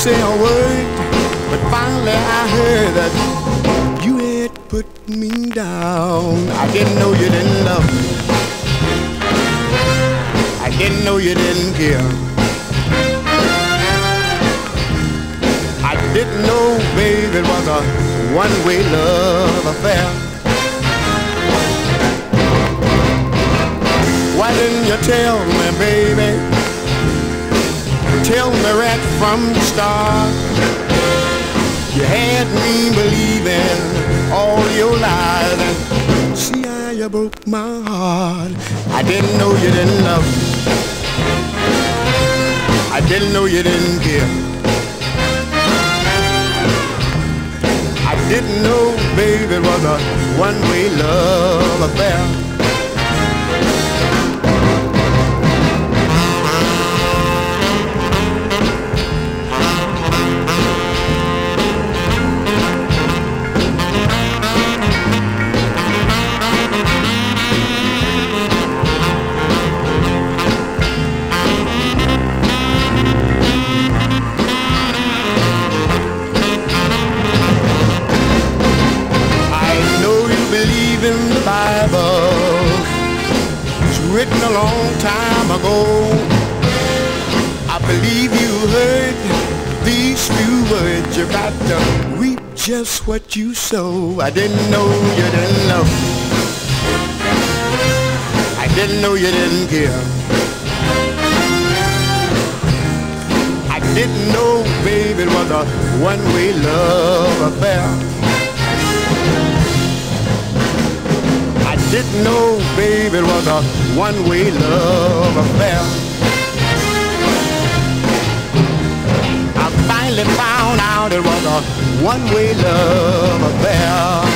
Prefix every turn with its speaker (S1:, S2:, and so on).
S1: say a word, but finally I heard that you had put me down. I didn't know you didn't love me. I didn't know you didn't care. I didn't know, babe, it was a one-way love affair. Why didn't you tell me, baby? Tell me right from the start. You had me believing all your lies, and see how you broke my heart. I didn't know you didn't love me. I didn't know you didn't care. I didn't know, baby, it was a one-way love affair. In the Bible, it's written a long time ago. I believe you heard these few words. You got to reap just what you sow. I didn't know you didn't love me. I didn't know you didn't care. I didn't know, baby, it was a one-way love affair. Didn't know, babe, it was a one-way love affair. I finally found out it was a one-way love affair.